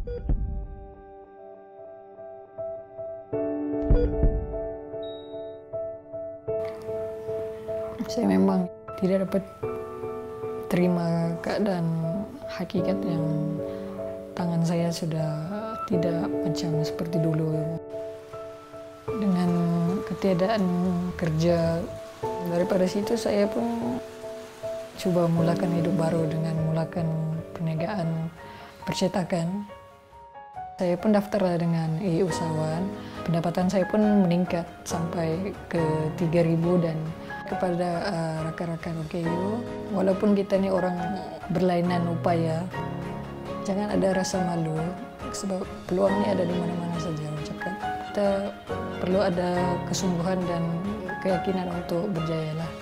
Saya memang tidak dapat terima keadaan hakikat yang tangan saya sudah tidak macam seperti dulu. Dengan ketiadaan kerja, daripada situ saya pun coba mulakan hidup baru dengan mulakan perniagaan percetakan. Saya pun daftar dengan usahawan, pendapatan saya pun meningkat sampai ke 3.000 dan kepada rakan-rakan OKU, walaupun kita ini orang berlainan upaya, jangan ada rasa malu, sebab peluang ini ada di mana-mana saja. Ucapkan kita perlu ada kesungguhan dan keyakinan untuk berjaya lah.